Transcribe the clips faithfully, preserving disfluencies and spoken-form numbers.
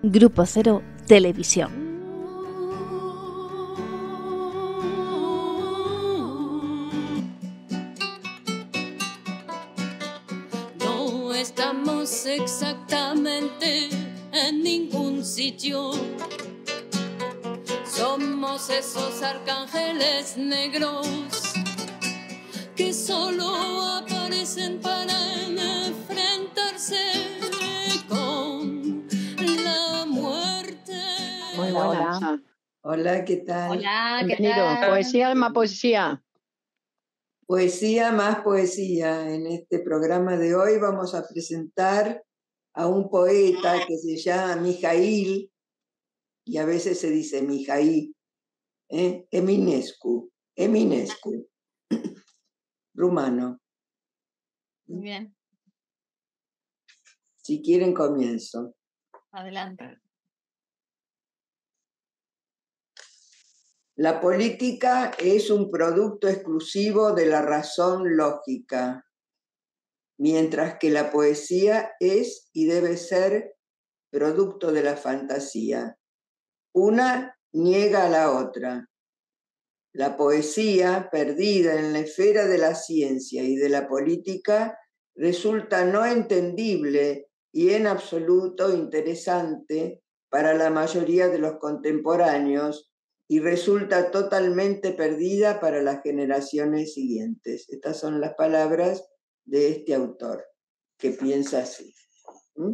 Grupo Cero Televisión. No estamos exactamente en ningún sitio. Somos esos arcángeles negros que solo aparecen para enfrentarse con la muerte. Muy Hola, buenas. hola. Hola, ¿qué tal? Hola, ¿qué Bienvenido. tal? Poesía, alma, poesía. Poesía más poesía. En este programa de hoy vamos a presentar a un poeta que se llama Mijail, y a veces se dice Mijaí, ¿eh? Eminescu, Eminescu, rumano. Muy bien, Si quieren comienzo. adelante. La política es un producto exclusivo de la razón lógica, mientras que la poesía es y debe ser producto de la fantasía. Una niega a la otra. La poesía, perdida en la esfera de la ciencia y de la política, resulta no entendible y en absoluto interesante para la mayoría de los contemporáneos y resulta totalmente perdida para las generaciones siguientes. Estas son las palabras de este autor, que piensa así. ¿Mm?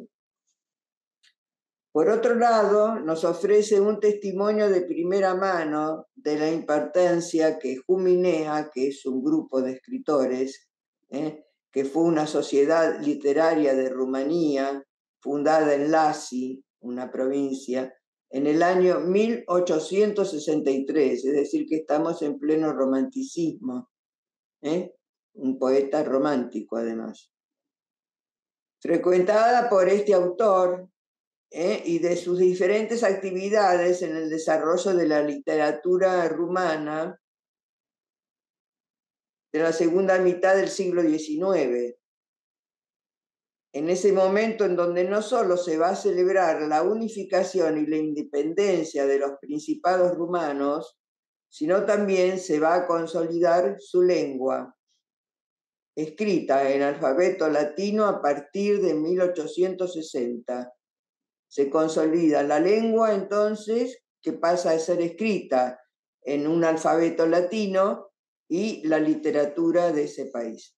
Por otro lado, nos ofrece un testimonio de primera mano de la importancia que Huminea, que es un grupo de escritores, ¿eh? que fue una sociedad literaria de Rumanía, fundada en Lasi, una provincia, en el año mil ochocientos sesenta y tres, es decir, que estamos en pleno romanticismo, ¿eh? Un poeta romántico además. Frecuentada por este autor, ¿Eh? y de sus diferentes actividades en el desarrollo de la literatura rumana de la segunda mitad del siglo diecinueve. En ese momento en donde no solo se va a celebrar la unificación y la independencia de los principados rumanos, sino también se va a consolidar su lengua, escrita en alfabeto latino a partir de mil ochocientos sesenta. Se consolida la lengua entonces, que pasa a ser escrita en un alfabeto latino, y la literatura de ese país.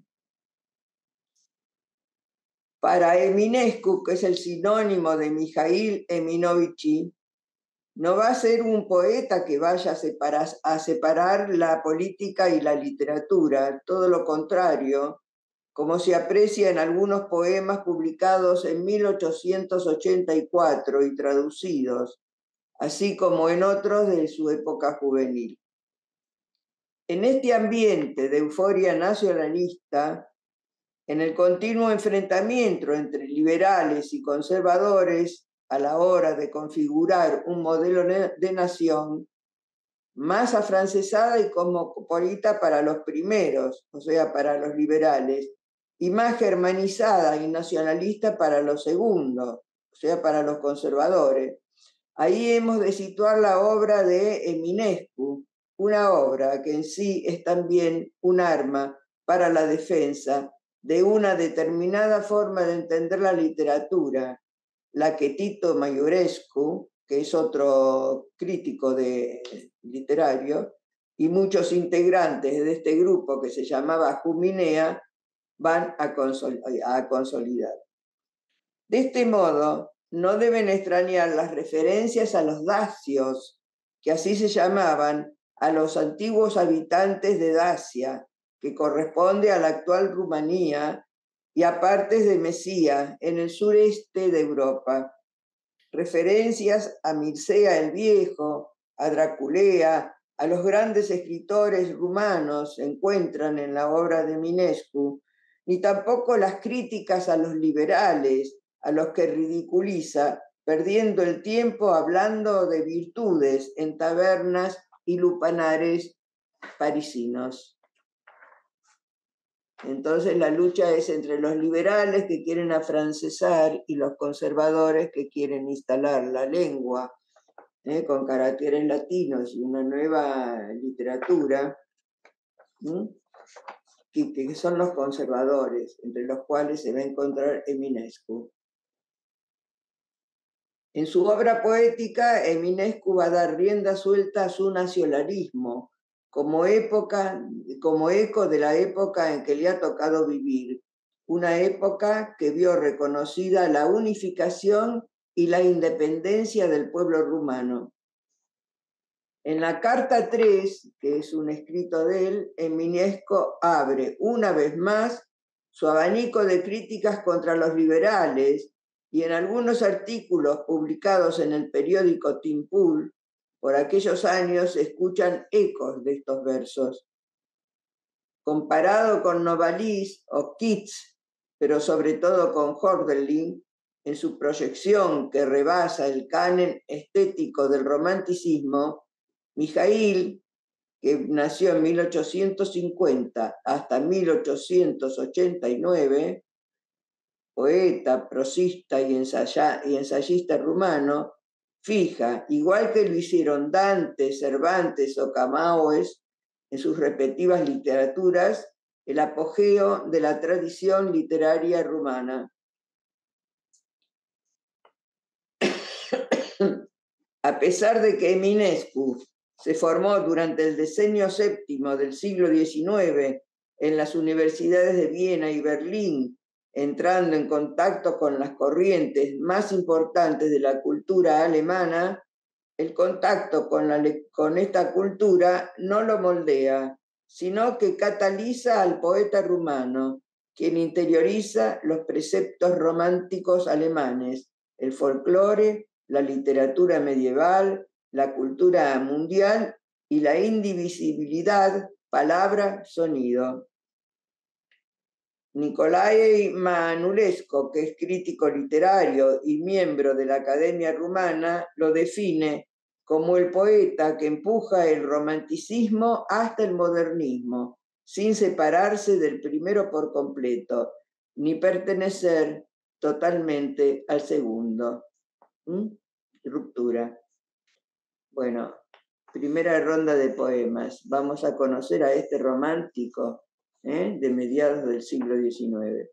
Para Eminescu, que es el sinónimo de Mijail Eminovich, no va a ser un poeta que vaya a separar, a separar la política y la literatura, todo lo contrario, como se aprecia en algunos poemas publicados en mil ochocientos ochenta y cuatro y traducidos, así como en otros de su época juvenil. En este ambiente de euforia nacionalista, en el continuo enfrentamiento entre liberales y conservadores a la hora de configurar un modelo de nación, más afrancesada y cosmopolita para los primeros, o sea, para los liberales, y más germanizada y nacionalista para los segundos, o sea, para los conservadores. Ahí hemos de situar la obra de Eminescu, una obra que en sí es también un arma para la defensa de una determinada forma de entender la literatura, la que Tito Maiorescu, que es otro crítico de, literario, y muchos integrantes de este grupo que se llamaba Huminea, van a, consol a consolidar. De este modo, no deben extrañar las referencias a los dacios, que así se llamaban a los antiguos habitantes de Dacia, que corresponde a la actual Rumanía, y a partes de Mesía, en el sureste de Europa. Referencias a Mircea el Viejo, a Draculea, a los grandes escritores rumanos se encuentran en la obra de Eminescu, ni tampoco las críticas a los liberales, a los que ridiculiza, perdiendo el tiempo hablando de virtudes en tabernas y lupanares parisinos. Entonces la lucha es entre los liberales que quieren afrancesar y los conservadores que quieren instalar la lengua ¿eh? con caracteres latinos y una nueva literatura, ¿sí? que, que son los conservadores, entre los cuales se va a encontrar Eminescu. En su obra poética, Eminescu va a dar rienda suelta a su nacionalismo, como, época, como eco de la época en que le ha tocado vivir, una época que vio reconocida la unificación y la independencia del pueblo rumano. En la carta tres, que es un escrito de él, Eminescu abre una vez más su abanico de críticas contra los liberales y en algunos artículos publicados en el periódico Timpul, por aquellos años se escuchan ecos de estos versos. Comparado con Novalis o Keats, pero sobre todo con Hölderlin, en su proyección que rebasa el canon estético del romanticismo, Mijaíl, que nació en mil ochocientos cincuenta hasta mil ochocientos ochenta y nueve, poeta, prosista y, ensaya, y ensayista rumano, fija, igual que lo hicieron Dante, Cervantes o Camões en sus respectivas literaturas, el apogeo de la tradición literaria rumana. A pesar de que Eminescu se formó durante el decenio séptimo del siglo diecinueve en las universidades de Viena y Berlín, entrando en contacto con las corrientes más importantes de la cultura alemana, el contacto con, la, con esta cultura no lo moldea, sino que cataliza al poeta rumano, quien interioriza los preceptos románticos alemanes, el folclore, la literatura medieval, la cultura mundial y la indivisibilidad, palabra-sonido. Nicolae Manulescu, que es crítico literario y miembro de la Academia Rumana, lo define como el poeta que empuja el romanticismo hasta el modernismo, sin separarse del primero por completo, ni pertenecer totalmente al segundo. ¿Mm? Ruptura. Bueno, primera ronda de poemas. Vamos a conocer a este romántico ¿eh? de mediados del siglo diecinueve.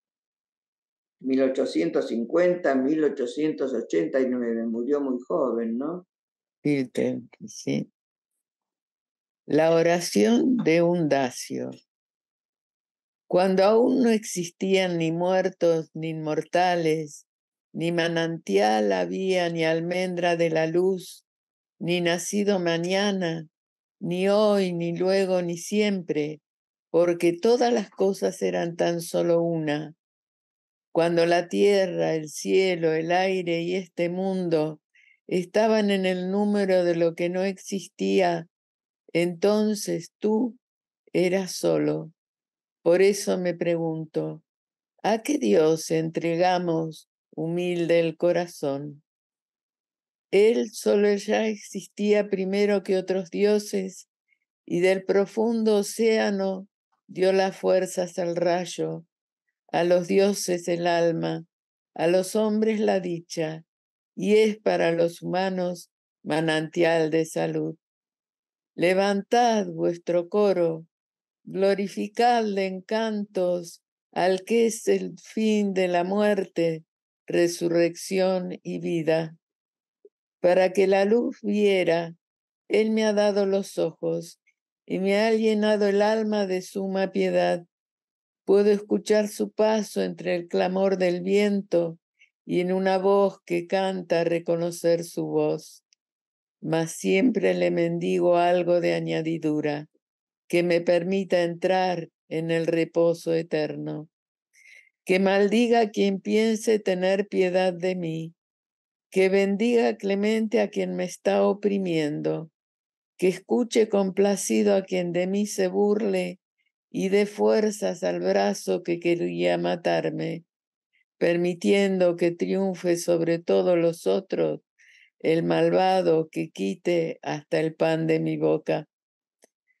mil ochocientos cincuenta a mil ochocientos ochenta y nueve. Murió muy joven, ¿no? Sí. La oración de un dacio. Cuando aún no existían ni muertos ni inmortales, ni manantial había, ni almendra de la luz, ni nacido mañana, ni hoy, ni luego, ni siempre, porque todas las cosas eran tan solo una. Cuando la tierra, el cielo, el aire y este mundo estaban en el número de lo que no existía, entonces tú eras solo. Por eso me pregunto, ¿a qué Dios entregamos humilde el corazón? Él solo ya existía primero que otros dioses y del profundo océano dio las fuerzas al rayo, a los dioses el alma, a los hombres la dicha, y es para los humanos manantial de salud. Levantad vuestro coro, glorificadle en cantos al que es el fin de la muerte, resurrección y vida. Para que la luz viera, Él me ha dado los ojos y me ha llenado el alma de suma piedad. Puedo escuchar su paso entre el clamor del viento y en una voz que canta reconocer su voz. Mas siempre le mendigo algo de añadidura que me permita entrar en el reposo eterno. Que maldiga quien piense tener piedad de mí, que bendiga clemente a quien me está oprimiendo, que escuche complacido a quien de mí se burle y dé fuerzas al brazo que quería matarme, permitiendo que triunfe sobre todos los otros el malvado que quite hasta el pan de mi boca.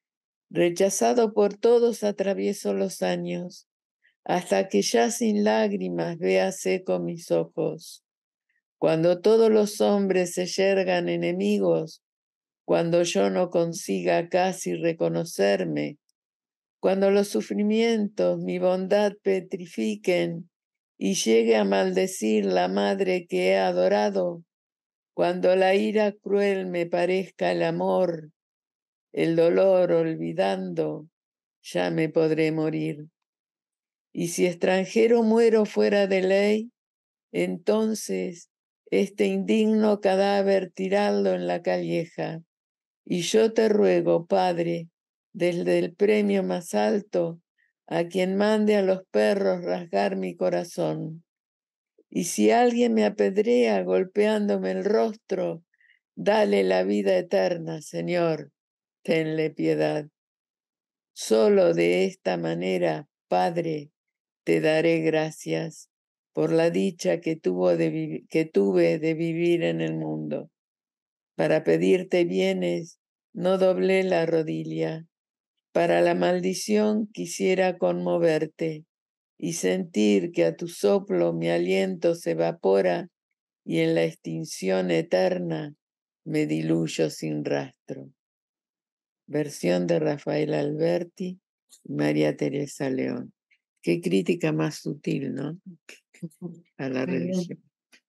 Rechazado por todos atravieso los años, hasta que ya sin lágrimas vea seco mis ojos. Cuando todos los hombres se yergan enemigos, cuando yo no consiga casi reconocerme, cuando los sufrimientos mi bondad petrifiquen y llegue a maldecir la madre que he adorado, cuando la ira cruel me parezca el amor, el dolor olvidando, ya me podré morir. Y si extranjero muero fuera de ley, entonces este indigno cadáver tiradlo en la calleja. Y yo te ruego, Padre, desde el premio más alto, a quien mande a los perros rasgar mi corazón. Y si alguien me apedrea golpeándome el rostro, dale la vida eterna, Señor, tenle piedad. Solo de esta manera, Padre, te daré gracias por la dicha que, tuvo de que tuve de vivir en el mundo. Para pedirte bienes, no doblé la rodilla. Para la maldición quisiera conmoverte y sentir que a tu soplo mi aliento se evapora y en la extinción eterna me diluyo sin rastro. Versión de Rafael Alberti y María Teresa León. Qué crítica más sutil, ¿no? A la religión.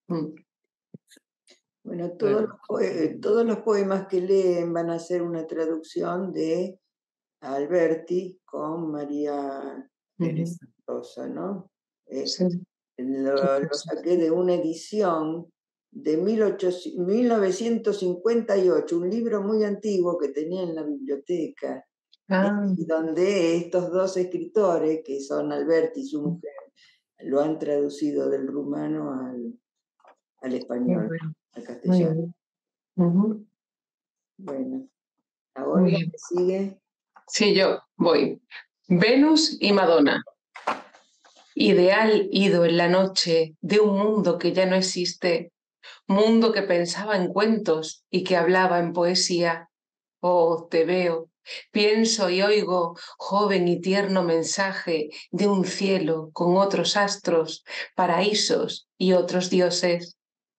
Bueno, todos, los poe- todos los poemas que leen van a ser una traducción de Alberti con María Teresa. Rosa, ¿no? Eh, Sí. lo, lo saqué de una edición de mil novecientos cincuenta y ocho, un libro muy antiguo que tenía en la biblioteca, Ah, y donde estos dos escritores, que son Alberti y su mujer, lo han traducido del rumano al, al muy español, bueno, al muy castellano. bien. Ujú, Bueno, muy ahora bien. que sigue. Sí, yo voy. Venus y Madonna. Ideal ido en la noche de un mundo que ya no existe, mundo que pensaba en cuentos y que hablaba en poesía. Oh, te veo, pienso y oigo joven y tierno mensaje de un cielo con otros astros, paraísos y otros dioses.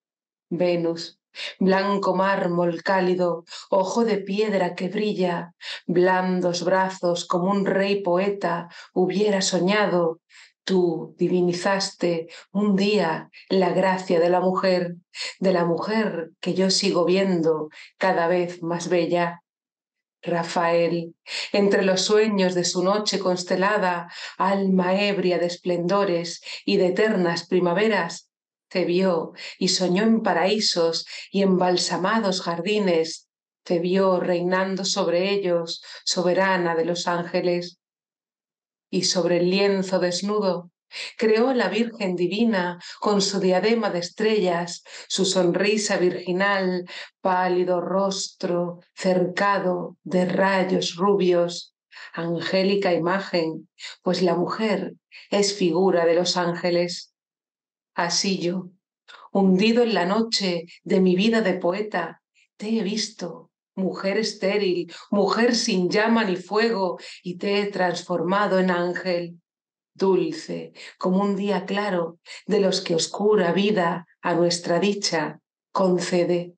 Venus, blanco mármol cálido, ojo de piedra que brilla, blandos brazos como un rey poeta hubiera soñado. Tú divinizaste un día la gracia de la mujer, de la mujer que yo sigo viendo cada vez más bella. Rafael, entre los sueños de su noche constelada, alma ebria de esplendores y de eternas primaveras, te vio y soñó en paraísos y embalsamados jardines, te vio reinando sobre ellos, soberana de los ángeles. Y sobre el lienzo desnudo creó la Virgen divina con su diadema de estrellas, su sonrisa virginal, pálido rostro cercado de rayos rubios, angélica imagen, pues la mujer es figura de los ángeles. Así yo, hundido en la noche de mi vida de poeta, te he visto, mujer estéril, mujer sin llama ni fuego, y te he transformado en ángel, dulce como un día claro, de los que oscura vida a nuestra dicha concede.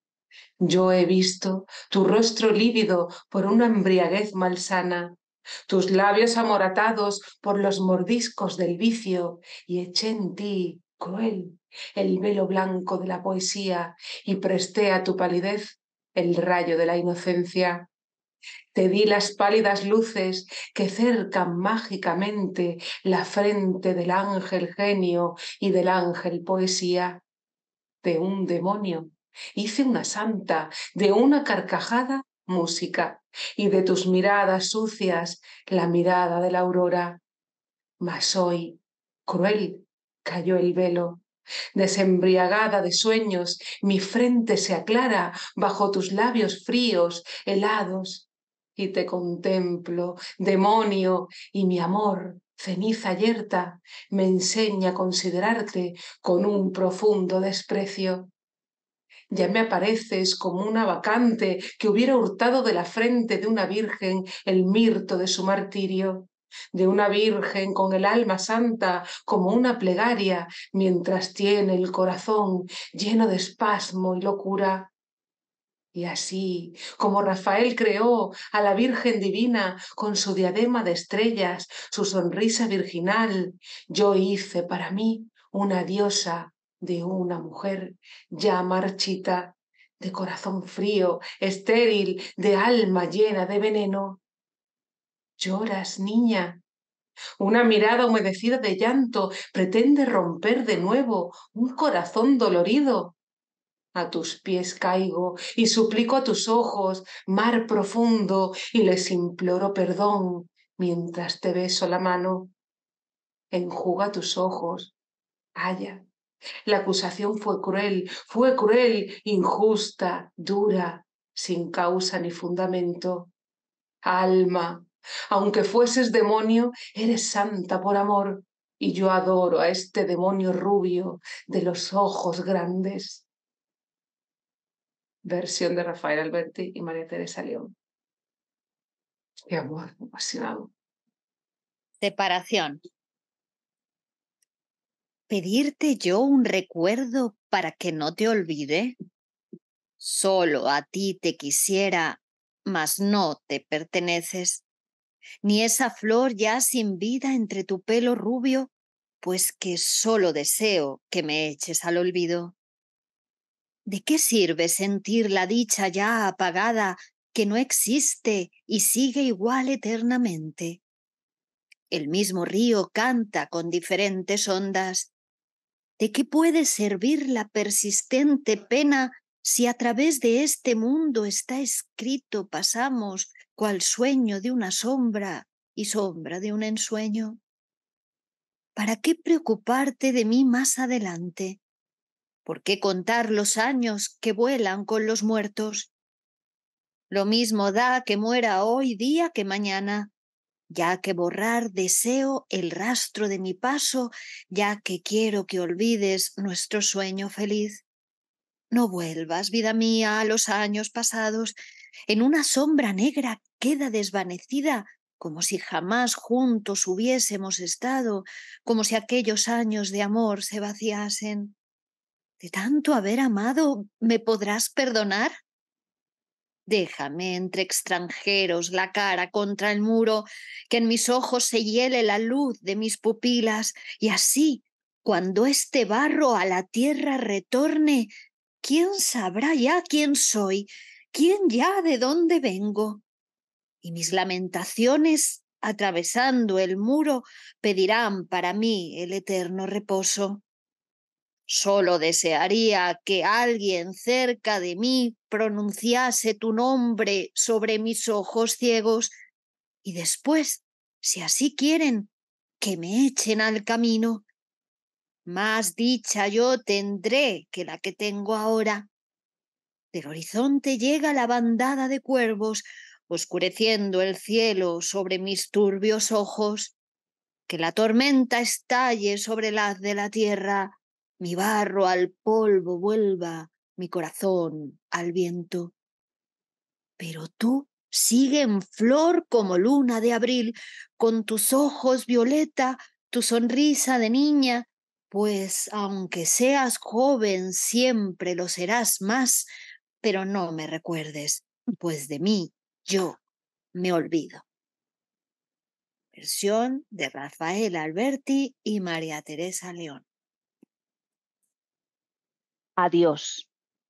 Yo he visto tu rostro lívido por una embriaguez malsana, tus labios amoratados por los mordiscos del vicio, y eché en ti, cruel, el velo blanco de la poesía y presté a tu palidez el rayo de la inocencia. Te di las pálidas luces que cercan mágicamente la frente del ángel genio y del ángel poesía. De un demonio hice una santa, de una carcajada música, y de tus miradas sucias la mirada de la aurora. Mas hoy, cruel, cayó el velo. Desembriagada de sueños, mi frente se aclara bajo tus labios fríos, helados, y te contemplo, demonio, y mi amor, ceniza yerta, me enseña a considerarte con un profundo desprecio. Ya me apareces como una vacante que hubiera hurtado de la frente de una virgen el mirto de su martirio, de una virgen con el alma santa como una plegaria, mientras tiene el corazón lleno de espasmo y locura. Y así, como Rafael creó a la Virgen Divina con su diadema de estrellas, su sonrisa virginal, yo hice para mí una diosa de una mujer ya marchita, de corazón frío, estéril, de alma llena de veneno. ¿Lloras, niña? Una mirada humedecida de llanto pretende romper de nuevo un corazón dolorido. A tus pies caigo y suplico a tus ojos, mar profundo, y les imploro perdón mientras te beso la mano. Enjuga tus ojos, Aya. La acusación fue cruel, fue cruel, injusta, dura, sin causa ni fundamento. Alma, aunque fueses demonio, eres santa por amor, y yo adoro a este demonio rubio de los ojos grandes. Versión de Rafael Alberti y María Teresa León. Qué amor apasionado. Separación. ¿Pedirte yo un recuerdo para que no te olvide? Solo a ti te quisiera, mas no te perteneces. Ni esa flor ya sin vida entre tu pelo rubio, pues que solo deseo que me eches al olvido. ¿De qué sirve sentir la dicha ya apagada que no existe y sigue igual eternamente? El mismo río canta con diferentes ondas. ¿De qué puede servir la persistente pena si a través de este mundo está escrito pasamos cual sueño de una sombra y sombra de un ensueño? ¿Para qué preocuparte de mí más adelante? ¿Por qué contar los años que vuelan con los muertos? Lo mismo da que muera hoy día que mañana, ya que borrar deseo el rastro de mi paso, ya que quiero que olvides nuestro sueño feliz. No vuelvas, vida mía, a los años pasados. En una sombra negra queda desvanecida, como si jamás juntos hubiésemos estado, como si aquellos años de amor se vaciasen. ¿De tanto haber amado me podrás perdonar? Déjame entre extranjeros la cara contra el muro, que en mis ojos se hiele la luz de mis pupilas, y así, cuando este barro a la tierra retorne, ¿quién sabrá ya quién soy? ¿Quién ya de dónde vengo? Y mis lamentaciones, atravesando el muro, pedirán para mí el eterno reposo. Solo desearía que alguien cerca de mí pronunciase tu nombre sobre mis ojos ciegos y después, si así quieren, que me echen al camino. Más dicha yo tendré que la que tengo ahora. Del horizonte llega la bandada de cuervos, oscureciendo el cielo sobre mis turbios ojos. Que la tormenta estalle sobre el haz de la tierra, mi barro al polvo vuelva, mi corazón al viento. Pero tú sigue en flor como luna de abril, con tus ojos violeta, tu sonrisa de niña, pues aunque seas joven siempre lo serás más, pero no me recuerdes, pues de mí yo me olvido. Versión de Rafael Alberti y María Teresa León. Adiós.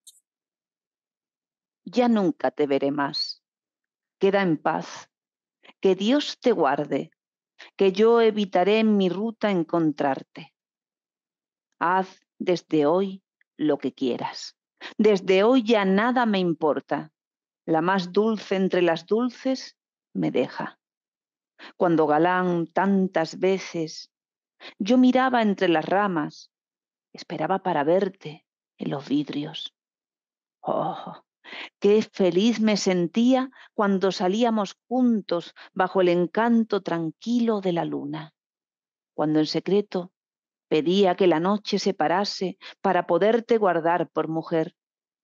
Ya nunca te veré más. Queda en paz. Que Dios te guarde, que yo evitaré en mi ruta encontrarte. Haz desde hoy lo que quieras. Desde hoy ya nada me importa. La más dulce entre las dulces me deja. Cuando Galán tantas veces yo miraba entre las ramas, esperaba para verte en los vidrios. Oh, qué feliz me sentía cuando salíamos juntos bajo el encanto tranquilo de la luna. Cuando en secreto pedía que la noche se parase para poderte guardar por mujer.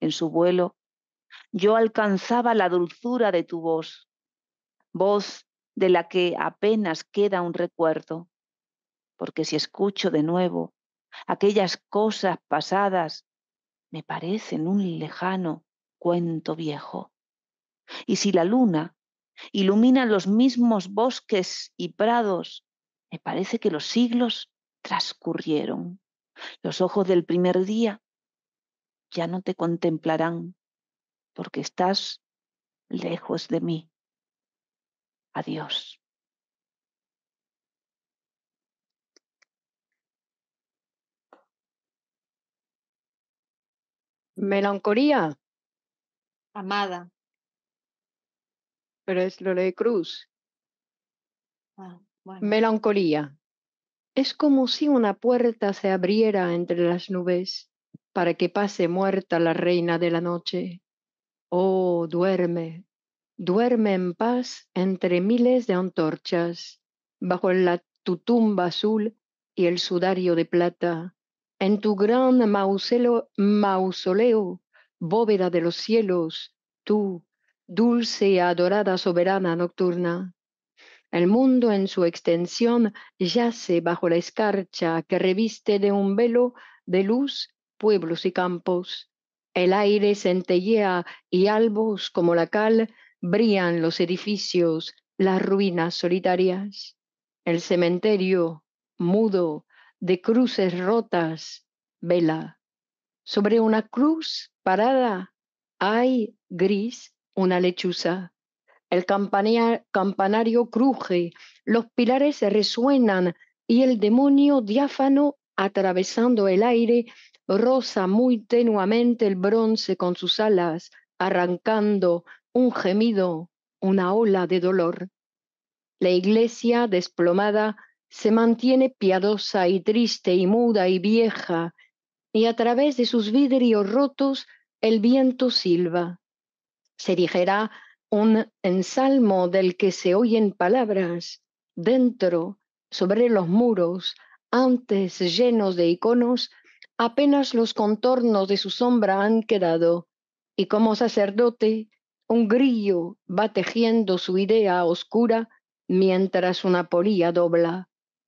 en su vuelo, yo alcanzaba la dulzura de tu voz, voz de la que apenas queda un recuerdo, porque si escucho de nuevo aquellas cosas pasadas, me parecen un lejano cuento viejo. Y si la luna ilumina los mismos bosques y prados, me parece que los siglos transcurrieron. Los ojos del primer día ya no te contemplarán, porque estás lejos de mí. Adiós. Melancolía, Amada. pero es lo de Cruz. Ah, bueno. Melancolía. Es como si una puerta se abriera entre las nubes para que pase muerta la reina de la noche. Oh, duerme, duerme en paz entre miles de antorchas, bajo la, tu tumba azul y el sudario de plata, en tu gran mausoleo, mausoleo, bóveda de los cielos, tú, dulce y adorada soberana nocturna. El mundo en su extensión yace bajo la escarcha que reviste de un velo de luz pueblos y campos. El aire centellea y albos como la cal brillan los edificios, las ruinas solitarias. El cementerio, mudo, de cruces rotas, vela. Sobre una cruz parada hay gris una lechuza. El campanario cruje, los pilares resuenan y el demonio diáfano, atravesando el aire, roza muy tenuamente el bronce con sus alas, arrancando un gemido, una ola de dolor. La iglesia desplomada se mantiene piadosa y triste y muda y vieja, y a través de sus vidrios rotos el viento silba. Se digerá un ensalmo del que se oyen palabras. Dentro, sobre los muros, antes llenos de iconos, apenas los contornos de su sombra han quedado, y como sacerdote, un grillo va tejiendo su idea oscura mientras una polilla dobla.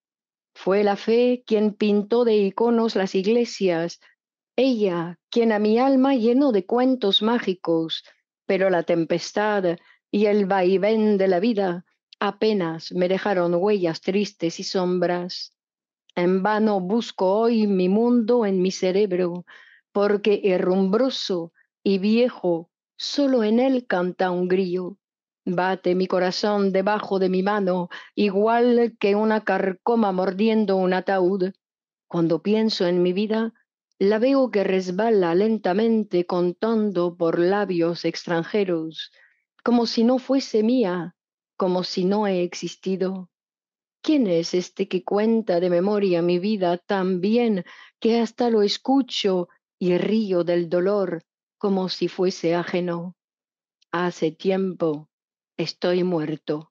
Fue la fe quien pintó de iconos las iglesias, ella quien a mi alma llenó de cuentos mágicos, pero la tempestad y el vaivén de la vida apenas me dejaron huellas tristes y sombras. En vano busco hoy mi mundo en mi cerebro, porque herrumbroso y viejo, solo en él canta un grillo. Bate mi corazón debajo de mi mano, igual que una carcoma mordiendo un ataúd. Cuando pienso en mi vida, la veo que resbala lentamente contando por labios extranjeros, como si no fuese mía, como si no he existido. ¿Quién es este que cuenta de memoria mi vida tan bien que hasta lo escucho y río del dolor como si fuese ajeno? Hace tiempo estoy muerto.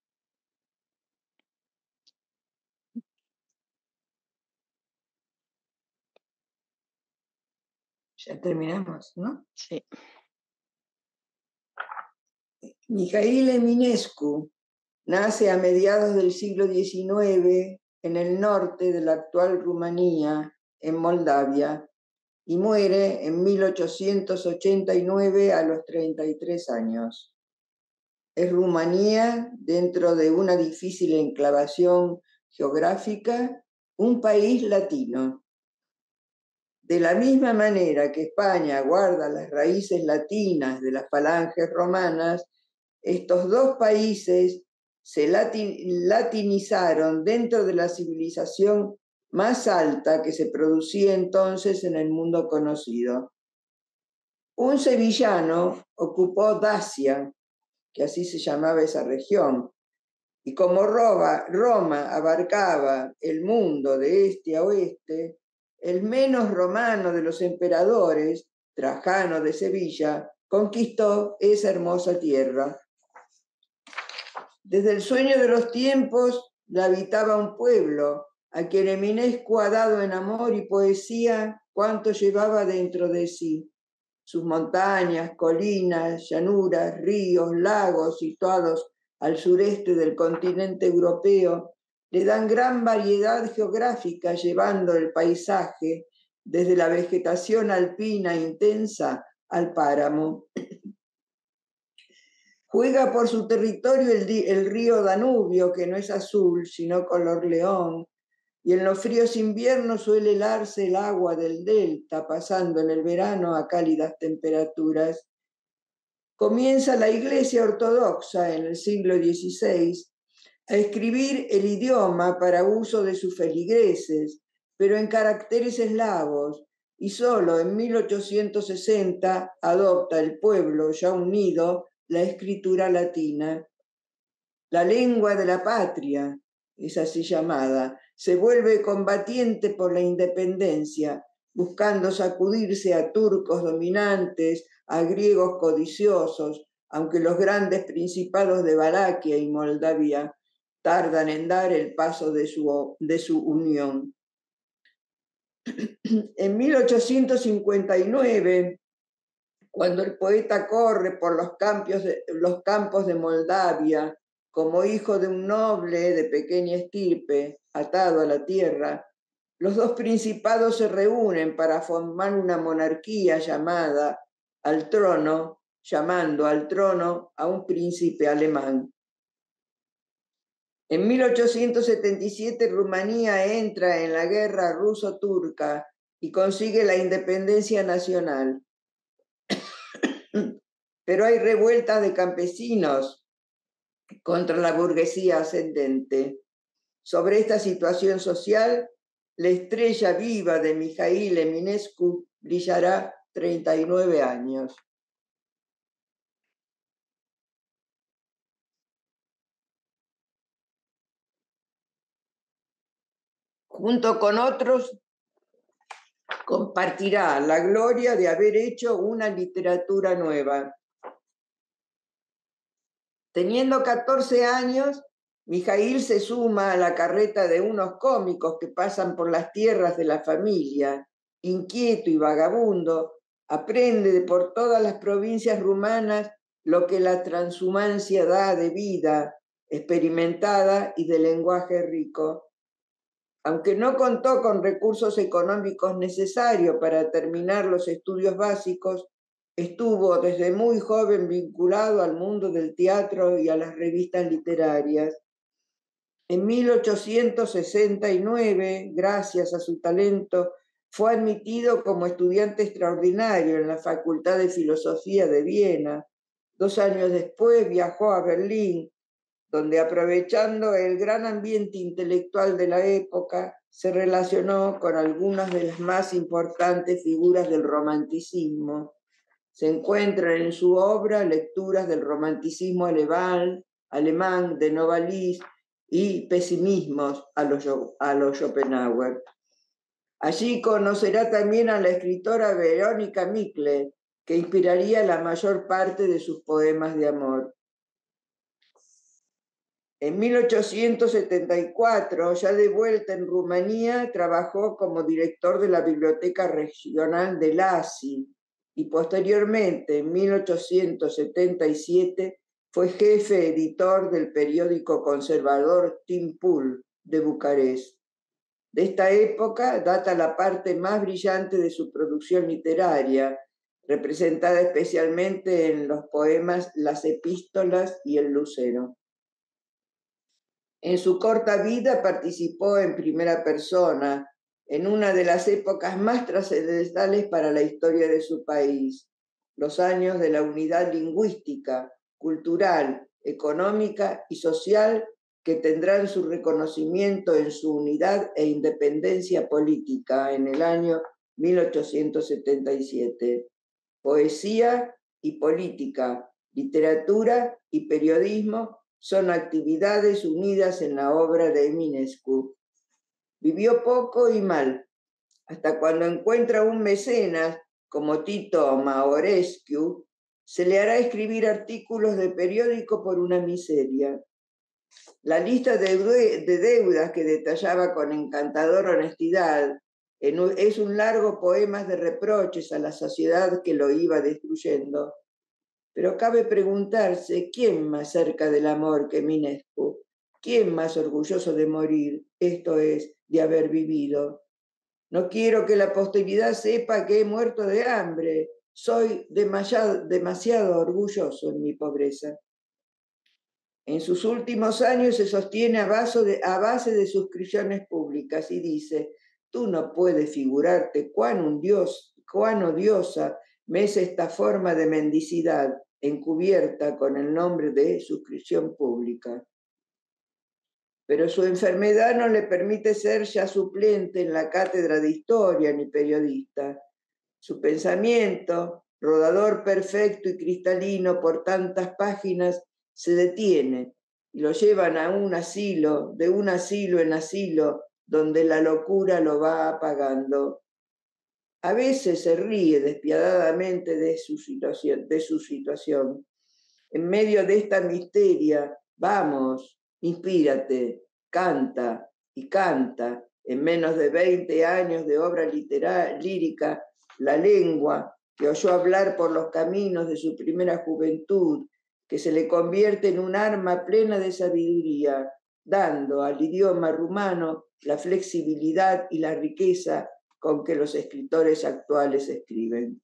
Ya terminamos, ¿no? Sí. Mijail Eminescu nace a mediados del siglo diecinueve en el norte de la actual Rumanía, en Moldavia, y muere en mil ochocientos ochenta y nueve a los treinta y tres años. Es Rumanía, dentro de una difícil enclavación geográfica, un país latino. De la misma manera que España guarda las raíces latinas de las falanges romanas, estos dos países se latin- latinizaron dentro de la civilización más alta que se producía entonces en el mundo conocido. Un sevillano ocupó Dacia, que así se llamaba esa región, y como Roma, Roma abarcaba el mundo de este a oeste, el menos romano de los emperadores, Trajano de Sevilla, conquistó esa hermosa tierra. Desde el sueño de los tiempos la habitaba un pueblo, a quien Eminescu ha dado en amor y poesía cuanto llevaba dentro de sí. sus montañas, colinas, llanuras, ríos, lagos situados al sureste del continente europeo, le dan gran variedad geográfica, llevando el paisaje desde la vegetación alpina intensa al páramo. Juega por su territorio el, el río Danubio, que no es azul, sino color león, y en los fríos inviernos suele helarse el agua del delta, pasando en el verano a cálidas temperaturas. Comienza la Iglesia Ortodoxa en el siglo dieciséis a escribir el idioma para uso de sus feligreses, pero en caracteres eslavos, y solo en mil ochocientos sesenta adopta el pueblo ya unido la escritura latina. La lengua de la patria, es así llamada, se vuelve combatiente por la independencia, buscando sacudirse a turcos dominantes, a griegos codiciosos, aunque los grandes principados de Valaquia y Moldavia tardan en dar el paso de su, de su unión. En mil ochocientos cincuenta y nueve, cuando el poeta corre por los campos de, los campos de Moldavia como hijo de un noble de pequeña estirpe, atado a la tierra, los dos principados se reúnen para formar una monarquía llamada al trono, llamando al trono a un príncipe alemán. En mil ochocientos setenta y siete Rumanía entra en la guerra ruso-turca y consigue la independencia nacional. Pero hay revueltas de campesinos contra la burguesía ascendente. Sobre esta situación social, la estrella viva de Mijail Eminescu brillará treinta y nueve años. Junto con otros, compartirá la gloria de haber hecho una literatura nueva. Teniendo catorce años, Mijail se suma a la carreta de unos cómicos que pasan por las tierras de la familia. Inquieto y vagabundo, aprende de por todas las provincias rumanas lo que la transhumancia da de vida experimentada y de lenguaje rico. Aunque no contó con recursos económicos necesarios para terminar los estudios básicos, estuvo desde muy joven vinculado al mundo del teatro y a las revistas literarias. En mil ochocientos sesenta y nueve, gracias a su talento, fue admitido como estudiante extraordinario en la Facultad de Filosofía de Viena. Dos años después viajó a Berlín, donde, aprovechando el gran ambiente intelectual de la época, se relacionó con algunas de las más importantes figuras del romanticismo. Se encuentran en su obra lecturas del romanticismo alemán, alemán de Novalis y pesimismos a los, a los Schopenhauer. Allí conocerá también a la escritora Verónica Mikle, que inspiraría la mayor parte de sus poemas de amor. En mil ochocientos setenta y cuatro, ya de vuelta en Rumanía, trabajó como director de la Biblioteca Regional de Iași y posteriormente, en mil ochocientos setenta y siete, fue jefe editor del periódico conservador Timpul de Bucarest. De esta época data la parte más brillante de su producción literaria, representada especialmente en los poemas Las Epístolas y El Lucero. En su corta vida participó en primera persona en una de las épocas más trascendentales para la historia de su país, los años de la unidad lingüística, cultural, económica y social que tendrán su reconocimiento en su unidad e independencia política en el año mil ochocientos setenta y siete. Poesía y política, literatura y periodismo son actividades unidas en la obra de Eminescu. Vivió poco y mal, hasta cuando encuentra un mecenas como Tito Maorescu, se le hará escribir artículos de periódico por una miseria. La lista de deudas que detallaba con encantadora honestidad Es un largo poema de reproches a la sociedad que lo iba destruyendo. Pero cabe preguntarse, ¿quién más cerca del amor que Eminescu? ¿Quién más orgulloso de morir, esto es, de haber vivido? No quiero que la posteridad sepa que he muerto de hambre. Soy demasiado, demasiado orgulloso en mi pobreza. En sus últimos años se sostiene a base, de, a base de suscripciones públicas y dice, tú no puedes figurarte cuán, un dios, cuán odiosa me es esta forma de mendicidad encubierta con el nombre de suscripción pública. Pero su enfermedad no le permite ser ya suplente en la cátedra de historia ni periodista. Su pensamiento, rodador perfecto y cristalino por tantas páginas, se detiene y lo llevan a un asilo, de un asilo en asilo, donde la locura lo va apagando. A veces se ríe despiadadamente de su situación, de su situación. En medio de esta misteria, vamos, inspírate, canta y canta. En menos de veinte años de obra literal, lírica, la lengua que oyó hablar por los caminos de su primera juventud, que se le convierte en un arma plena de sabiduría, dando al idioma rumano la flexibilidad y la riqueza con que los escritores actuales escriben.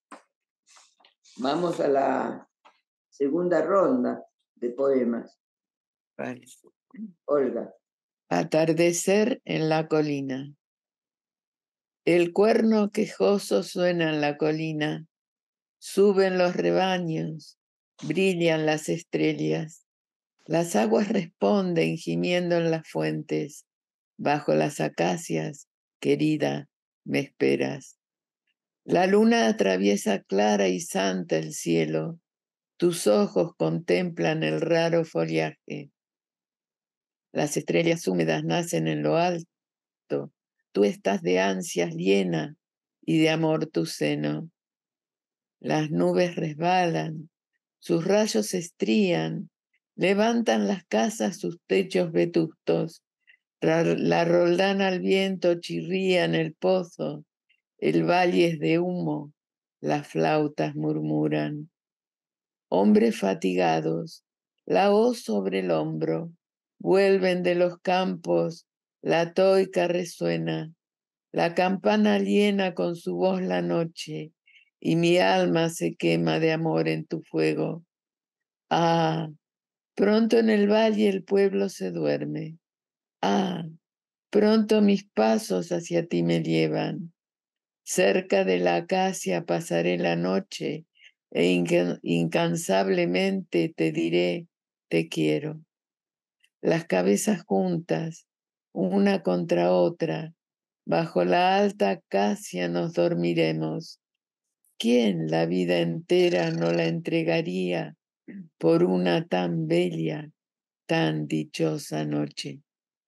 Vamos a la segunda ronda de poemas. Vale. Olga. Atardecer en la colina. El cuerno quejoso suena en la colina, suben los rebaños, brillan las estrellas, las aguas responden gimiendo en las fuentes, bajo las acacias, querida, me esperas. La luna atraviesa clara y santa el cielo, tus ojos contemplan el raro follaje. Las estrellas húmedas nacen en lo alto, tú estás de ansias llena y de amor tu seno. Las nubes resbalan, sus rayos estrían, levantan las casas sus techos vetustos, la roldana al viento chirría en el pozo, el valle es de humo, las flautas murmuran. Hombres fatigados, la hoz sobre el hombro, vuelven de los campos, la toica resuena, la campana llena con su voz la noche, y mi alma se quema de amor en tu fuego. Ah, pronto en el valle el pueblo se duerme. Ah, pronto mis pasos hacia ti me llevan. Cerca de la acacia pasaré la noche e incansablemente te diré, te quiero. Las cabezas juntas, una contra otra, bajo la alta acacia nos dormiremos. ¿Quién la vida entera no la entregaría por una tan bella, tan dichosa noche?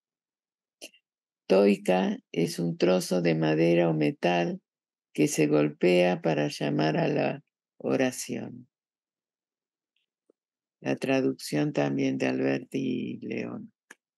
Toica es un trozo de madera o metal que se golpea para llamar a la oración. La traducción también de Alberti León.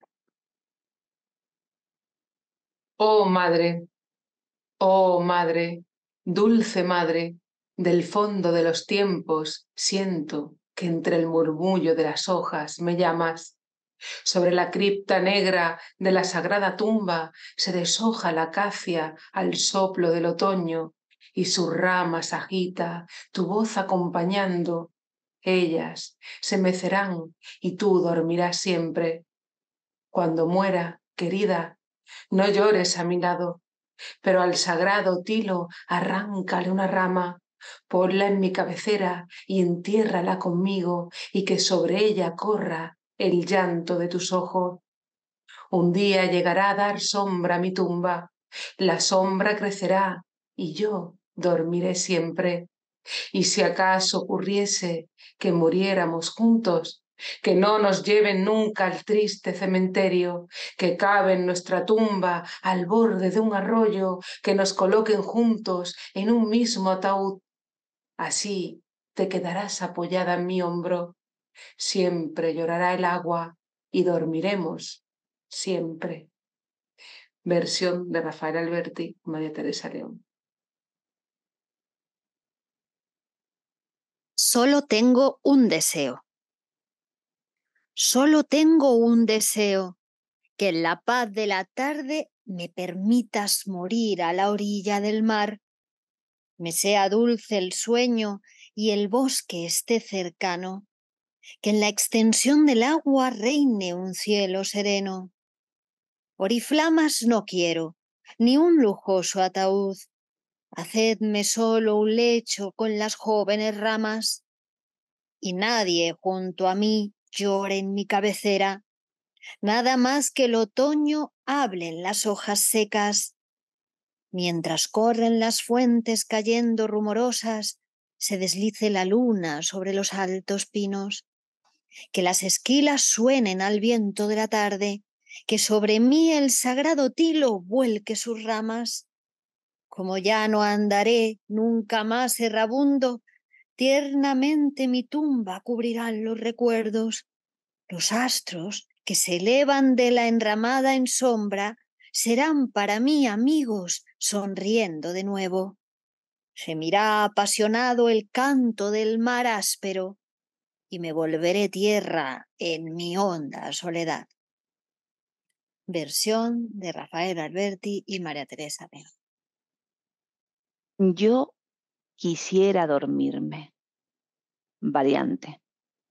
Oh madre, oh madre, dulce madre, del fondo de los tiempos siento que entre el murmullo de las hojas me llamas. Sobre la cripta negra de la sagrada tumba se deshoja la acacia al soplo del otoño y sus ramas agita tu voz acompañando. Ellas se mecerán y tú dormirás siempre. Cuando muera, querida, no llores a mi lado, pero al sagrado tilo arráncale una rama, ponla en mi cabecera y entiérrala conmigo y que sobre ella corra el llanto de tus ojos. Un día llegará a dar sombra a mi tumba, la sombra crecerá y yo dormiré siempre. Y si acaso ocurriese que muriéramos juntos, que no nos lleven nunca al triste cementerio, que caben nuestra tumba al borde de un arroyo, que nos coloquen juntos en un mismo ataúd. Así te quedarás apoyada en mi hombro, siempre llorará el agua y dormiremos siempre. versión de Rafael Alberti y María Teresa León. Solo tengo un deseo. Solo tengo un deseo, que en la paz de la tarde me permitas morir a la orilla del mar. Me sea dulce el sueño y el bosque esté cercano, que en la extensión del agua reine un cielo sereno. Oriflamas no quiero, ni un lujoso ataúd. Hacedme solo un lecho con las jóvenes ramas, y nadie junto a mí llore en mi cabecera, nada más que el otoño hable en las hojas secas. Mientras corren las fuentes cayendo rumorosas, se deslice la luna sobre los altos pinos. Que las esquilas suenen al viento de la tarde, que sobre mí el sagrado tilo vuelque sus ramas. Como ya no andaré nunca más errabundo, tiernamente mi tumba cubrirán los recuerdos. Los astros que se elevan de la enramada en sombra serán para mí amigos sonriendo de nuevo. Gemirá apasionado el canto del mar áspero y me volveré tierra en mi honda soledad. Versión de Rafael Alberti y María Teresa León. Yo quisiera dormirme. Variante.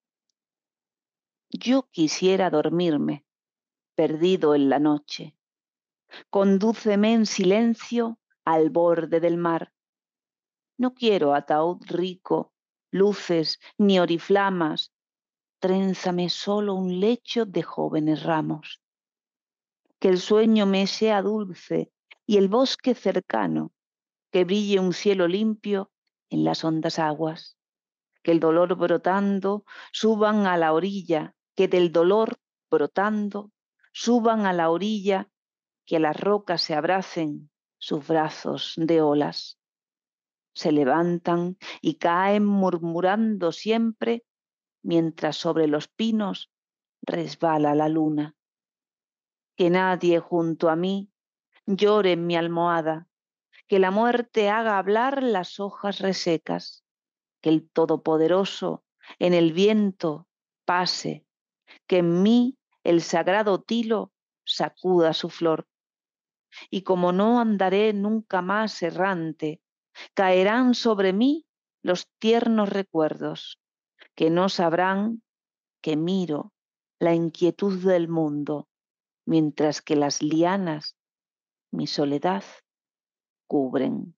Yo quisiera dormirme, perdido en la noche. Condúceme en silencio al borde del mar. No quiero ataúd rico, luces ni oriflamas. Trénzame solo un lecho de jóvenes ramos. Que el sueño me sea dulce y el bosque cercano, que brille un cielo limpio en las hondas aguas. Que el dolor brotando suban a la orilla, que del dolor brotando suban a la orilla, que las rocas se abracen sus brazos de olas. Se levantan y caen murmurando siempre, mientras sobre los pinos resbala la luna. Que nadie junto a mí llore en mi almohada, que la muerte haga hablar las hojas resecas, que el Todopoderoso en el viento pase, que en mí el sagrado tilo sacuda su flor. Y como no andaré nunca más errante, caerán sobre mí los tiernos recuerdos, que no sabrán que miro la inquietud del mundo, mientras que las lianas mi soledad cubren.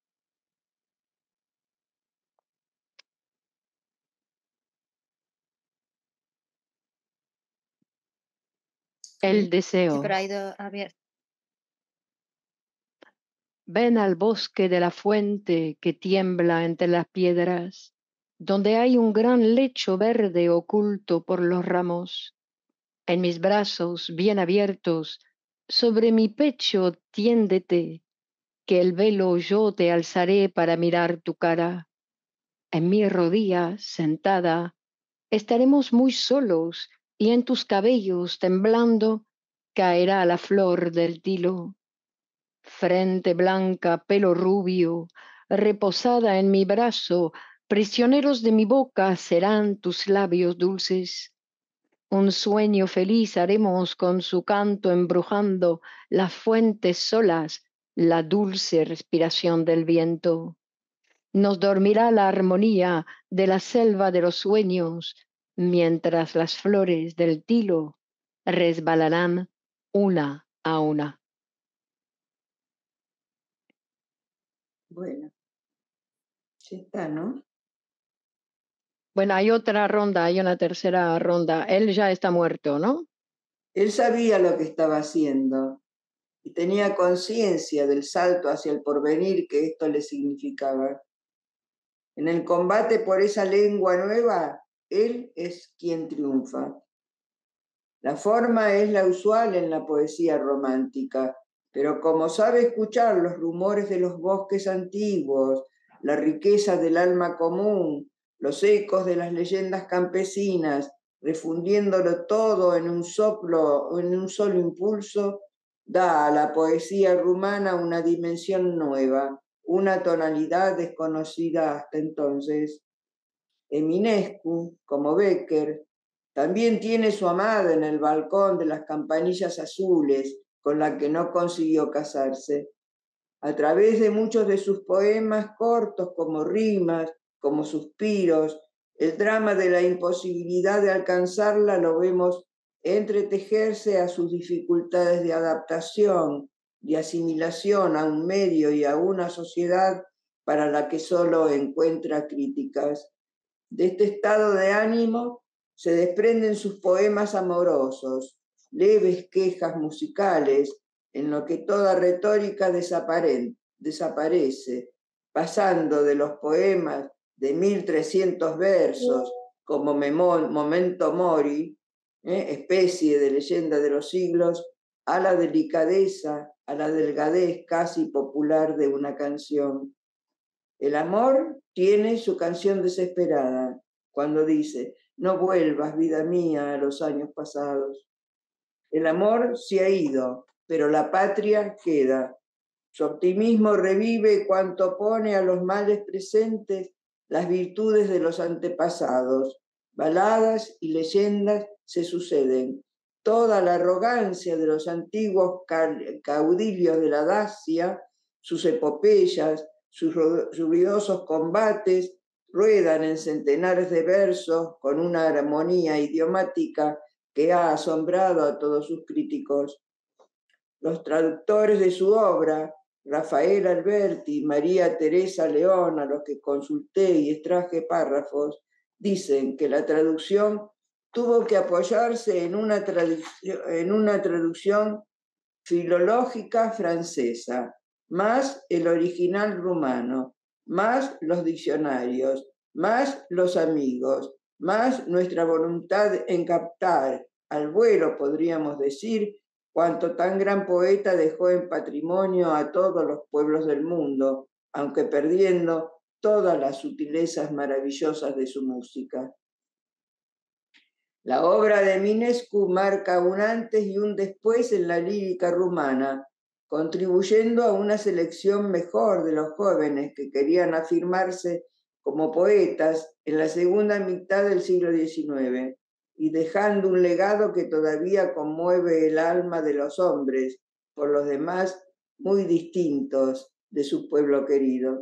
El deseo. Sí, pero ha ido abierto. Ven al bosque de la fuente que tiembla entre las piedras, donde hay un gran lecho verde oculto por los ramos. En mis brazos bien abiertos, sobre mi pecho tiéndete, que el velo yo te alzaré para mirar tu cara. En mi rodilla, sentada, estaremos muy solos y en tus cabellos temblando caerá la flor del tilo. Frente blanca, pelo rubio, reposada en mi brazo, prisioneros de mi boca serán tus labios dulces. Un sueño feliz haremos con su canto embrujando las fuentes solas, la dulce respiración del viento. Nos dormirá la armonía de la selva de los sueños, mientras las flores del tilo resbalarán una a una. Bueno, ya está, ¿no? Bueno, hay otra ronda, hay una tercera ronda. Él ya está muerto, ¿no? Él sabía lo que estaba haciendo y tenía conciencia del salto hacia el porvenir que esto le significaba. En el combate por esa lengua nueva, él es quien triunfa. La forma es la usual en la poesía romántica, pero como sabe escuchar los rumores de los bosques antiguos, la riqueza del alma común, los ecos de las leyendas campesinas, refundiéndolo todo en un soplo o en un solo impulso, da a la poesía rumana una dimensión nueva, una tonalidad desconocida hasta entonces. Eminescu, como Becker, también tiene su amada en el balcón de las campanillas azules, con la que no consiguió casarse. A través de muchos de sus poemas cortos, como rimas, como suspiros, el drama de la imposibilidad de alcanzarla lo vemos entretejerse a sus dificultades de adaptación, de asimilación a un medio y a una sociedad para la que solo encuentra críticas. De este estado de ánimo se desprenden sus poemas amorosos, leves quejas musicales, en lo que toda retórica desapare desaparece, pasando de los poemas de mil trescientos versos, como Memento Mori, eh, especie de leyenda de los siglos, a la delicadeza, a la delgadez casi popular de una canción. El amor tiene su canción desesperada, cuando dice, no vuelvas, vida mía, a los años pasados. El amor se ha ido, pero la patria queda. Su optimismo revive cuanto pone a los males presentes las virtudes de los antepasados. Baladas y leyendas se suceden. Toda la arrogancia de los antiguos caudillos de la Dacia, sus epopeyas, sus ruidosos combates, ruedan en centenares de versos con una armonía idiomática que ha asombrado a todos sus críticos. Los traductores de su obra, Rafael Alberti y María Teresa León, a los que consulté y extraje párrafos, dicen que la traducción tuvo que apoyarse en una, en una traducción filológica francesa, más el original rumano, más los diccionarios, más los amigos, más nuestra voluntad en captar al vuelo, podríamos decir, cuanto tan gran poeta dejó en patrimonio a todos los pueblos del mundo, aunque perdiendo todas las sutilezas maravillosas de su música. La obra de Eminescu marca un antes y un después en la lírica rumana, contribuyendo a una selección mejor de los jóvenes que querían afirmarse como poetas en la segunda mitad del siglo diecinueve, y dejando un legado que todavía conmueve el alma de los hombres, por los demás muy distintos de su pueblo querido.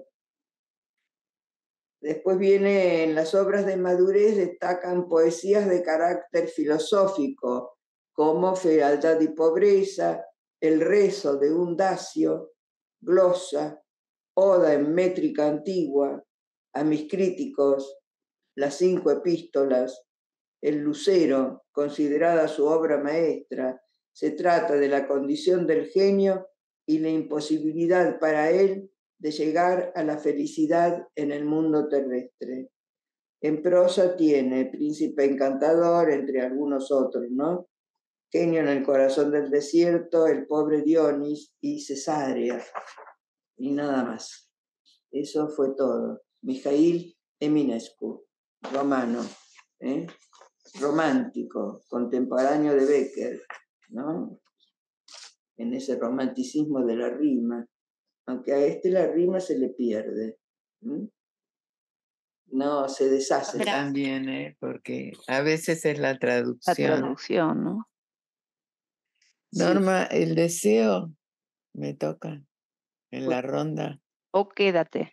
Después viene, en las obras de madurez destacan poesías de carácter filosófico, como Fealdad y Pobreza, El rezo de un Dacio, Glosa, Oda en métrica antigua, A mis críticos, Las cinco epístolas, El lucero, considerada su obra maestra. Se trata de la condición del genio y la imposibilidad para él de llegar a la felicidad en el mundo terrestre. En prosa tiene Príncipe Encantador, entre algunos otros, ¿no? Genio en el corazón del desierto, El pobre Dionis y Cesarea. Y nada más. Eso fue todo. Mijaíl Eminescu, romano, ¿eh? romántico, contemporáneo de Becker, ¿no? En ese romanticismo de la rima, aunque a este la rima se le pierde. ¿Mm? No, se deshace. También, ¿eh? Porque a veces es la traducción. La traducción, ¿no? Norma, sí. El deseo me toca en pues, la ronda. O quédate.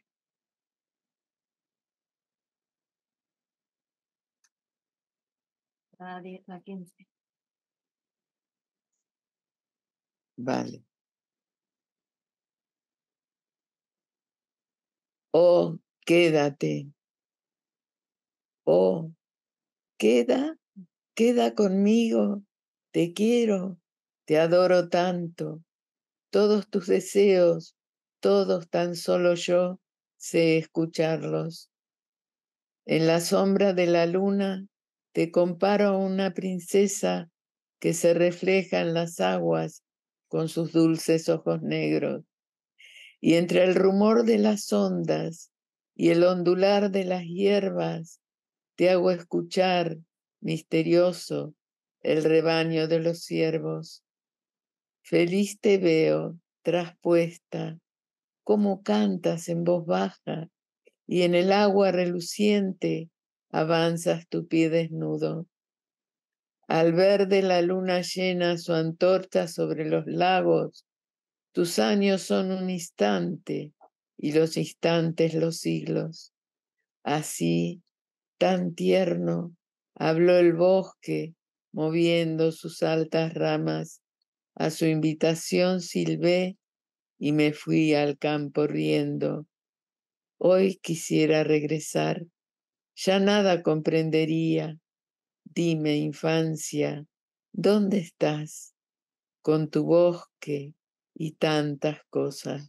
La diez, la quince. Vale. Oh, quédate. Oh, queda, queda conmigo. Te quiero, te adoro tanto. Todos tus deseos, todos tan solo yo sé escucharlos. En la sombra de la luna te comparo a una princesa que se refleja en las aguas con sus dulces ojos negros. Y entre el rumor de las ondas y el ondular de las hierbas, te hago escuchar, misterioso, el rebaño de los ciervos. Feliz te veo, traspuesta, cómo cantas en voz baja, y en el agua reluciente avanzas tu pie desnudo. Al ver de la luna llena su antorcha sobre los lagos, tus años son un instante y los instantes los siglos. Así, tan tierno, habló el bosque, moviendo sus altas ramas. A su invitación silbé y me fui al campo riendo. Hoy quisiera regresar, ya nada comprendería. Dime, infancia, ¿dónde estás? Con tu bosque y tantas cosas.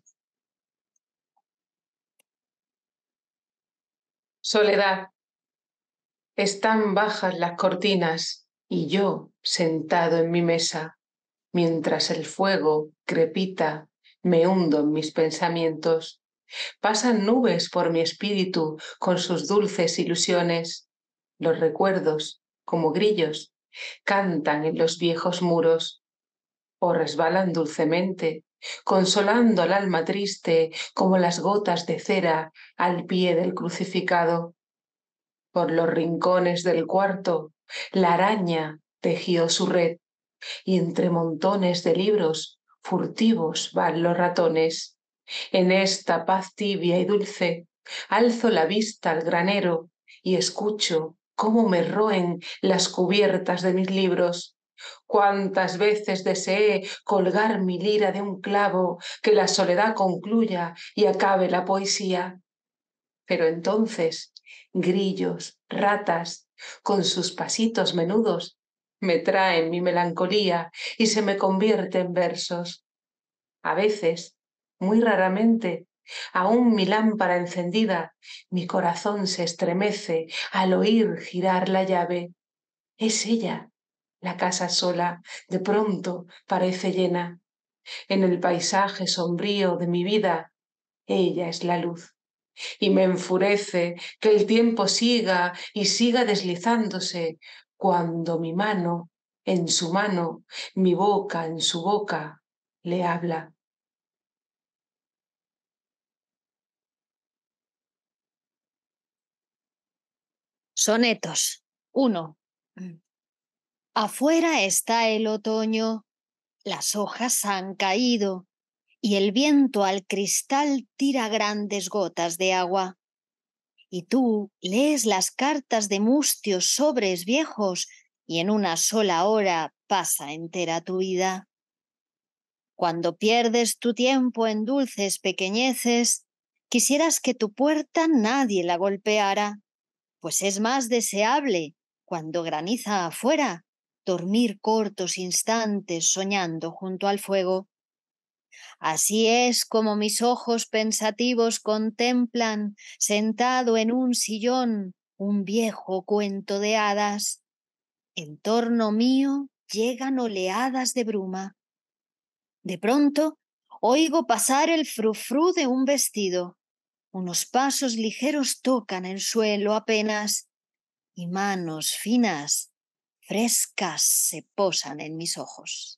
Soledad, están bajas las cortinas y yo sentado en mi mesa, mientras el fuego crepita, me hundo en mis pensamientos. Pasan nubes por mi espíritu con sus dulces ilusiones. Los recuerdos, como grillos, cantan en los viejos muros o resbalan dulcemente, consolando al alma triste como las gotas de cera al pie del crucificado. Por los rincones del cuarto, la araña tejió su red y entre montones de libros furtivos van los ratones. En esta paz tibia y dulce, alzo la vista al granero y escucho cómo me roen las cubiertas de mis libros. Cuántas veces deseé colgar mi lira de un clavo, que la soledad concluya y acabe la poesía. Pero entonces, grillos, ratas, con sus pasitos menudos, me traen mi melancolía y se me convierte en versos. A veces, muy raramente, aún mi lámpara encendida, mi corazón se estremece al oír girar la llave. Es ella, la casa sola, de pronto parece llena. En el paisaje sombrío de mi vida, ella es la luz. Y me enfurece que el tiempo siga y siga deslizándose cuando mi mano en su mano, mi boca en su boca, le habla. Sonetos. uno. Afuera está el otoño, las hojas han caído y el viento al cristal tira grandes gotas de agua. Y tú lees las cartas de mustios sobres viejos y en una sola hora pasa entera tu vida. Cuando pierdes tu tiempo en dulces pequeñeces, quisieras que tu puerta nadie la golpeara, pues es más deseable, cuando graniza afuera, dormir cortos instantes soñando junto al fuego. Así es como mis ojos pensativos contemplan, sentado en un sillón, un viejo cuento de hadas. En torno mío llegan oleadas de bruma. De pronto oigo pasar el frufrú de un vestido. Unos pasos ligeros tocan el suelo apenas y manos finas, frescas se posan en mis ojos.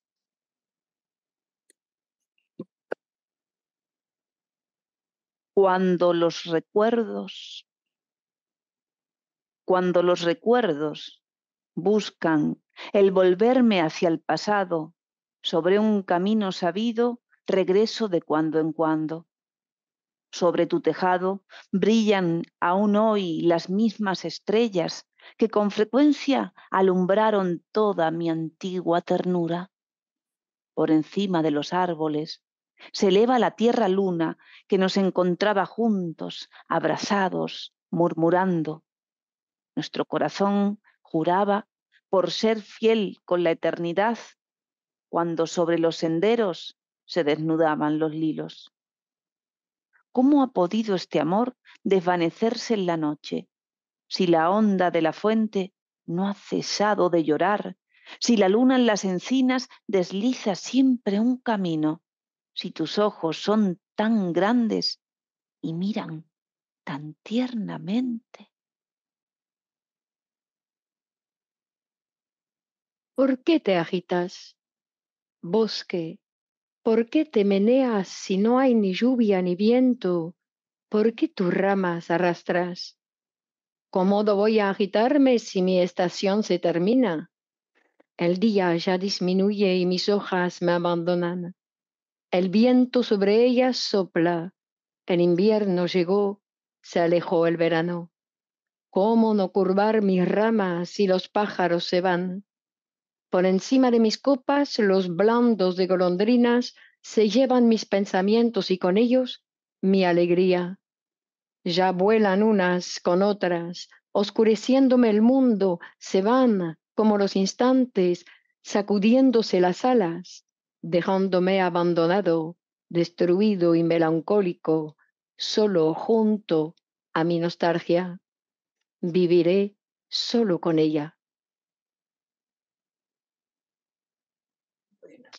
Cuando los recuerdos, cuando los recuerdos buscan el volverme hacia el pasado, sobre un camino sabido, regreso de cuando en cuando. Sobre tu tejado brillan aún hoy las mismas estrellas que con frecuencia alumbraron toda mi antigua ternura. Por encima de los árboles se eleva la tierra luna que nos encontraba juntos, abrazados, murmurando. Nuestro corazón juraba por ser fiel con la eternidad cuando sobre los senderos se desnudaban los lilos. ¿Cómo ha podido este amor desvanecerse en la noche, si la onda de la fuente no ha cesado de llorar, si la luna en las encinas desliza siempre un camino, si tus ojos son tan grandes y miran tan tiernamente? ¿Por qué te agitas? Bosque, ¿por qué te meneas si no hay ni lluvia ni viento? ¿Por qué tus ramas arrastras? ¿Cómo voy a agitarme si mi estación se termina? El día ya disminuye y mis hojas me abandonan. El viento sobre ellas sopla. El invierno llegó, se alejó el verano. ¿Cómo no curvar mis ramas si los pájaros se van? Por encima de mis copas los blandos de golondrinas se llevan mis pensamientos y con ellos mi alegría. Ya vuelan unas con otras, oscureciéndome el mundo, se van como los instantes, sacudiéndose las alas, dejándome abandonado, destruido y melancólico, solo junto a mi nostalgia. Viviré solo con ella. Bueno,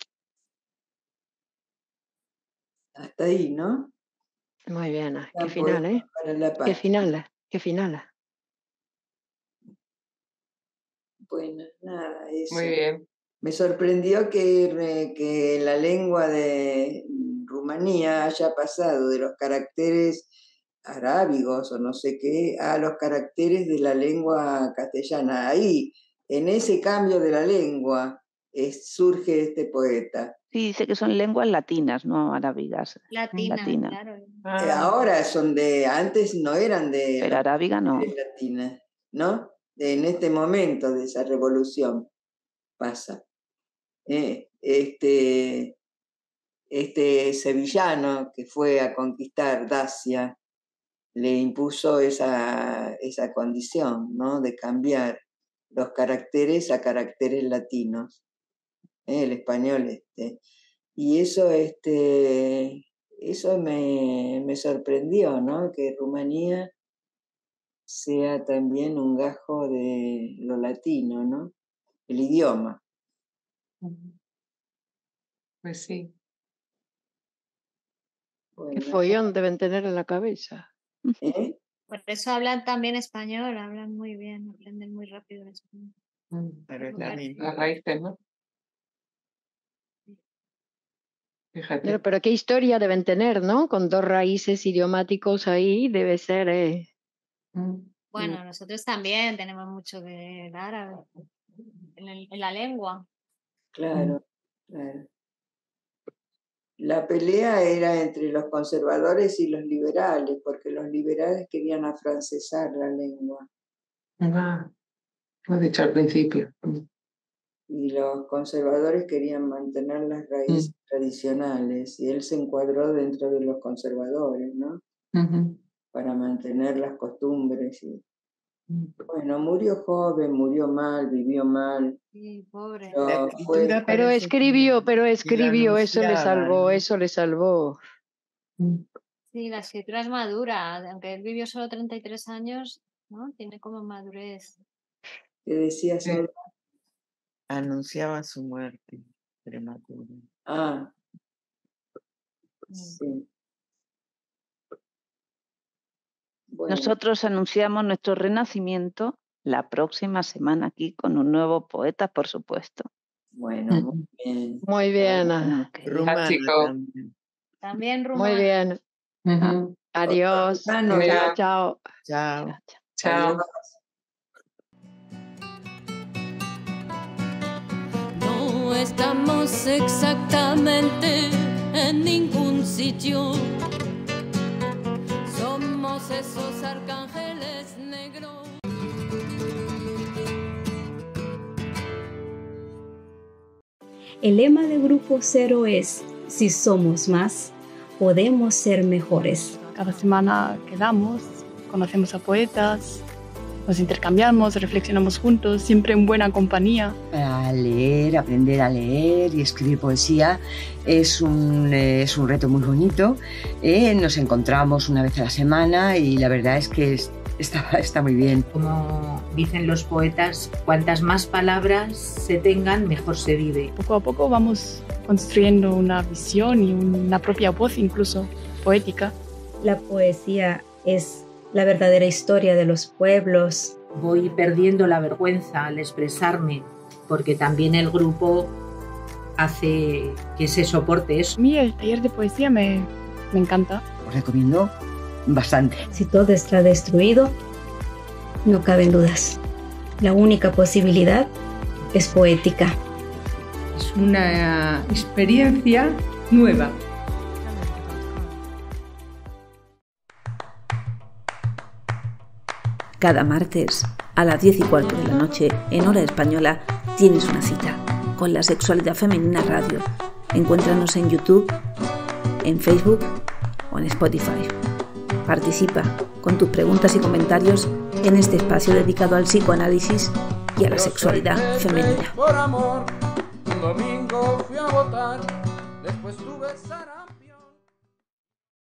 hasta ahí, ¿no? Muy bien, qué La final, poema ¿eh? para la Qué paz. final, qué final. Bueno, nada, eso. Muy bien. Me sorprendió que, re- que la lengua de Rumanía haya pasado de los caracteres arábigos o no sé qué a los caracteres de la lengua castellana. Ahí, en ese cambio de la lengua, es- surge este poeta. Sí, dice que son lenguas latinas, no arábigas. Latina, Latina. claro. Eh, Ah, ahora son de, antes no eran de Pero los arábiga no. caracteres latinas, ¿no? En este momento de esa revolución pasa. Eh, este, este sevillano que fue a conquistar Dacia le impuso esa, esa condición, ¿no? De cambiar los caracteres a caracteres latinos, ¿eh? El español. Este. Y eso, este, eso me, me sorprendió, ¿no? Que Rumanía sea también un gajo de lo latino, ¿no? El idioma. pues sí. Qué Bueno, follón deben tener en la cabeza. ¿eh? Por eso hablan también español, hablan muy bien, aprenden muy rápido el español. Mm, Pero es la Claro. misma. Las raíces, ¿no? Fíjate. Pero, pero qué historia deben tener, ¿no? Con dos raíces idiomáticos ahí, debe ser. Eh. Mm. Bueno, nosotros también tenemos mucho del árabe en, el- en la lengua. Claro, claro. La pelea era entre los conservadores y los liberales, porque los liberales querían afrancesar la lengua Ah, lo he dicho al principio. Mm. y los conservadores querían mantener las raíces tradicionales y él se encuadró dentro de los conservadores, ¿no? Ujú. Para mantener las costumbres. Y, Mm. bueno, murió joven, murió mal, vivió mal. Sí, pobre. No, La fue- escritura Pero parece escribió, que- pero que lo escribió, eso le anunciaba, salvó, ¿no? eso le salvó. Mm. Sí, la escritura es madura, aunque él vivió solo treinta y tres años, ¿no? Tiene como madurez. ¿Qué decía Sí. Sol? Anunciaba su muerte prematura. Ah, Mm. sí. Bueno, Nosotros anunciamos nuestro renacimiento la próxima semana aquí con un nuevo poeta, por supuesto. bueno, muy bien. Muy bien, Bueno, que- Rumana chico. también. También muy rumano. bien. Ujú. Adiós. Rumano, Chao, ya. chao. Chao. Chao. No estamos exactamente en ningún sitio. Somos esos arcángeles negros. El lema de Grupo Cero es: si somos más, podemos ser mejores. Cada semana quedamos, conocemos a poetas, nos intercambiamos, reflexionamos juntos, siempre en buena compañía. Para leer, aprender a leer y escribir poesía es un, eh, es un reto muy bonito. Eh, nos encontramos una vez a la semana y la verdad es que es, está, está muy bien. Como dicen los poetas, cuantas más palabras se tengan, mejor se vive. Poco a poco vamos construyendo una visión y una propia voz, incluso poética. La poesía es la verdadera historia de los pueblos. Voy perdiendo la vergüenza al expresarme, porque también el grupo hace que se soporte eso. A mí el taller de poesía me, me encanta. Os recomiendo bastante. Si todo está destruido, no caben dudas. La única posibilidad es poética. Es una experiencia nueva. Cada martes a las diez y cuarto de la noche, en hora española, tienes una cita con la Sexualidad Femenina Radio. Encuéntranos en YouTube, en Facebook o en Spotify. Participa con tus preguntas y comentarios en este espacio dedicado al psicoanálisis y a la sexualidad femenina. Por amor, un domingo fui a votar, después tuve Sara.